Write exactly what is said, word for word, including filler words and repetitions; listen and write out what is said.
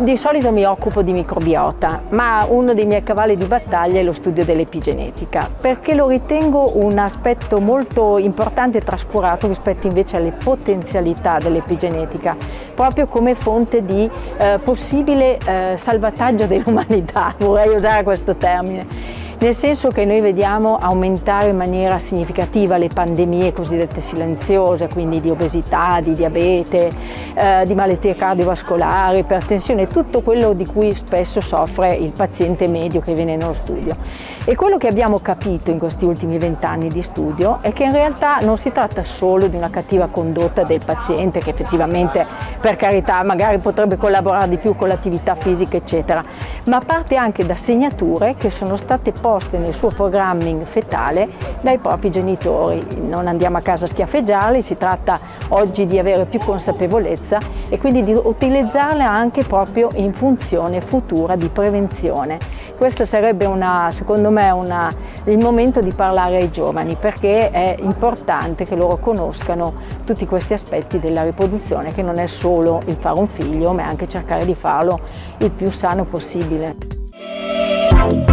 Di solito mi occupo di microbiota, ma uno dei miei cavalli di battaglia è lo studio dell'epigenetica, perché lo ritengo un aspetto molto importante e trascurato rispetto invece alle potenzialità dell'epigenetica, proprio come fonte di eh, possibile eh, salvataggio dell'umanità, vorrei usare questo termine. Nel senso che noi vediamo aumentare in maniera significativa le pandemie cosiddette silenziose, quindi di obesità, di diabete, eh, di malattie cardiovascolari, ipertensione, tutto quello di cui spesso soffre il paziente medio che viene nello studio. E quello che abbiamo capito in questi ultimi vent'anni di studio è che in realtà non si tratta solo di una cattiva condotta del paziente, che effettivamente, per carità, magari potrebbe collaborare di più con l'attività fisica, eccetera, ma parte anche da segnature che sono state poste nel suo programming fetale dai propri genitori. Non andiamo a casa a schiaffeggiarli, si tratta oggi di avere più consapevolezza e quindi di utilizzarle anche proprio in funzione futura di prevenzione. Questo sarebbe una, secondo me una, il momento di parlare ai giovani, perché è importante che loro conoscano tutti questi aspetti della riproduzione, che non è solo il fare un figlio, ma è anche cercare di farlo il più sano possibile.